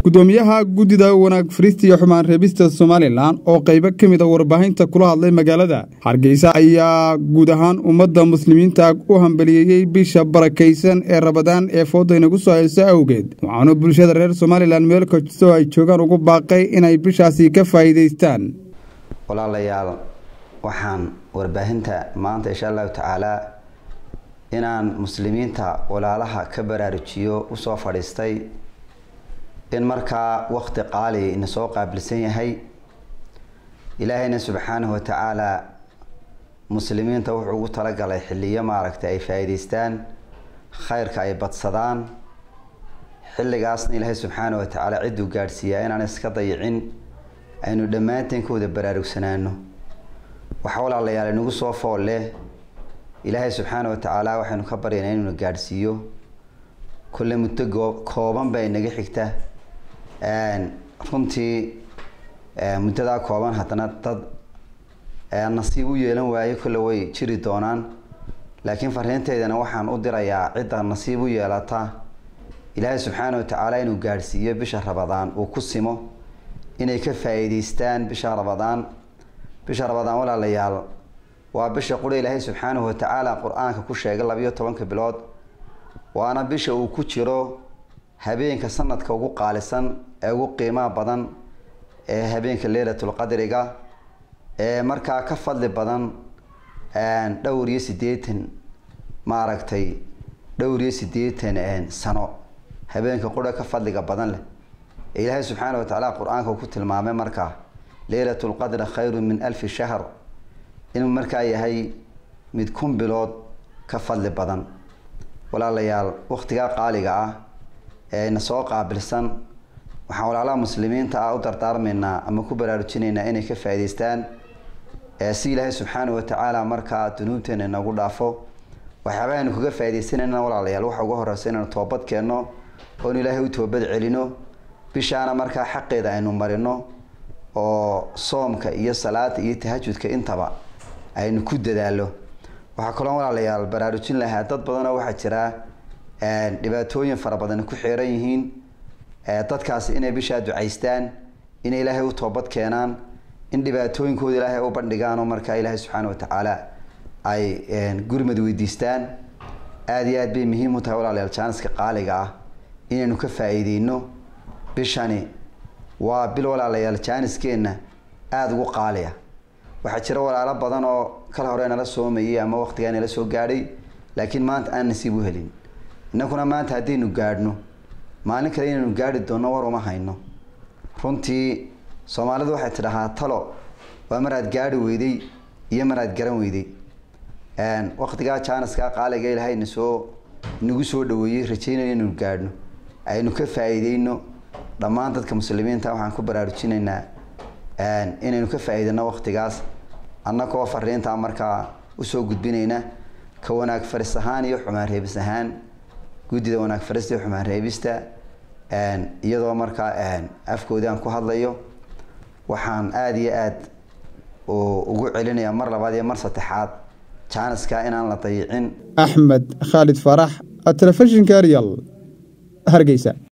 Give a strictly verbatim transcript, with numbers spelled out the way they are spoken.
gudoomiyaha guddida wanaag fariista iyo xumaan reebista Soomaaliland oo qayb ka mid ah warbaahinta kula hadlay magaalada Hargeysa ayaa guud ahaan ummadda muslimiinta u hambaliyay bisha barakeysan ee Ramadaan ee fooda inagu soo haysa awgeed waxaana bulshada reer Soomaaliland meel kasta ay joogaan ugu baaqay inay bishaasi ka faa'iideystaan walaalayaal waxaan warbaahinta maanta insha Allah taala inaan muslimiinta walaalaha ka baraarujiyo u soo fadhiistay in marka waqti qaali in soo qaabilsan yahay ilaahayna subhanahu wa ta'ala muslimiinta wuxuu ugu tala galay xilliyo maaragtay ay faa'iideystaan khayrka ay badsadaan xilligaasna ilaahay subhanahu wa ta'ala cid u gaarsiiyaa inaan iska dayicin aynu dhamaanteen kooda baraarugsanaano waxa walaalayaal inagu soo foole ilaahay subhanahu wa ta'ala waxaanu ka baryaynaa inuu gaarsiiyo kulle muddo kooban bay naga xigta aan runtii muddada kooban hadana dad nasiib u yeelan waaye kulle way jiri doonaan laakiin fariinteedana waxaan u dirayaa cidda nasiib u yeelata ilaahay subhanahu wa ta'ala inuu gaarsiiyo bisha Ramadaan oo ku simo inay ka faa'iideystaan bisha Ramadaan bisha Ramadaan walaalayaal waa bisha qura ilaahay subhanahu wa ta'ala quraanka ku sheegay laba iyo toban bilood waana bisha uu ku jiro habeenka sanadka ugu qaalisan ee ugu qiimaha badan ee habeenka leelatul qadriga ee marka ka fadli badan aan dhowr iyo siddeetan maaragtay dhowr iyo siddeetan aan sano habeenka qura ka fadliga badan leh ilaahay subhanahu wa ta'ala quraanka ku tilmaamay marka leelatul qadr khayrun min alf shahr inuu markaa yahay mid kun bilood ka fadli badan walaalayaal waqtiga qaaliga ah ee na soo qaabilsan waxaan walaalaha muslimiinta ah u dardaarmaynaa ama ku baraarujinaynaa inay ka faa'iideystaan ee si ilaahay subhanahu wa ta'ala markaa dunuubteena nagu dhaafo waxaabaan kuga faa'iideysanayna walaalayaal waxa ugu horeysa inaan toobad keenno oo ilaahay u toobad celino bishaana markaa xaqeeda aynu marino oo soomka iyo salaada iyo tahajjudka intaba aynu ku dadaalo waxa kale oo walaalayaal baraarujin lahaa dad badan oo waxa jira ee dhibaatooyin fara badan ku xeeran yihiin ee dadkaas inay bisha duceystaan in ilaahay u toobad keenaan in dhibaatooyinkooda ilaahay u bandhigaan oo marka ilaahay subhanahu wa ta'ala ay gurmad weydiistaan aad iyo aad bay muhiim u tahay walaalayaal janska qaaliga ah inaynu ka faa'iideyno bishani waa bil walaalayaal janiskeena aad ugu qaaliya waxa jira walaalo badan oo kala horeena la soomayay ama waqtigan la soo gaaray laakiin maanta aan nasiib u helin inaguna maanta hadaynu gaadhno maalin kale inaynu gaari doono war uma hayno runtii Soomaalidu waxay tidhaahdaa talo waa maraad gaari weyday iyo maraad garan weyday aan waqtiga janiska qaaliga ilaahay soo nagu soo dhaweeyay rajaynayno inaynu gaadhno aynu ka faa'iideyno dhammaan dadka muslimiinta waxaan ku baraarujinaynaa aan inaynu ka faa'iideyno waqtigaas annagoo fariinta markaa u soo gudbinayna ka wanaag faris ahaan iyo xumaan reebis ahaan guddida wanaag farista iyo xumaan reebista aan iyadoo markaa aan afkoodii aan ku hadlayo waxaan aad iyo aad ugu celinayaa mar labaad iyo mar saddexaad janiska inaan la dayicin Axmed Khalid Farax, telefishinka Real Hargeysa.